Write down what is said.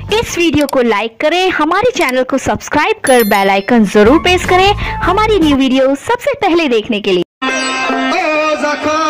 इस वीडियो को लाइक करें, हमारे चैनल को सब्सक्राइब कर बेल आइकन जरूर प्रेस करें हमारी न्यू वीडियो सबसे पहले देखने के लिए।